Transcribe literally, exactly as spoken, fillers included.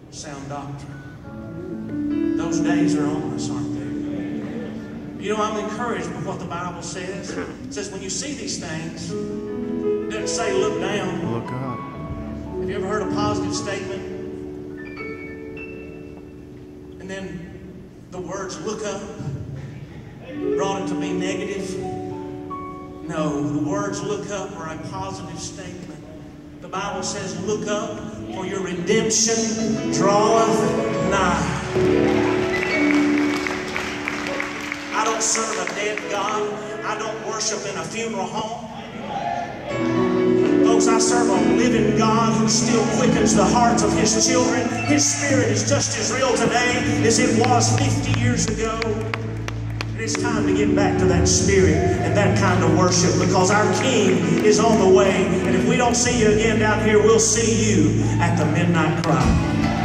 sound doctrine. Those days are on us, aren't they? You know, I'm encouraged by what the Bible says. It says when you see these things, it doesn't say look down. Look up. Have you ever heard a positive statement? And then the words look up brought it to be negative? No, the words look up are a positive statement. The Bible says look up, for your redemption draweth nigh. I don't serve a dead God. I don't worship in a funeral home. Folks, I serve a living God who still quickens the hearts of His children. His Spirit is just as real today as it was fifty years ago. And it's time to get back to that Spirit and that kind of worship, because our King is on the way. And if we don't see you again down here, we'll see you at the midnight cry.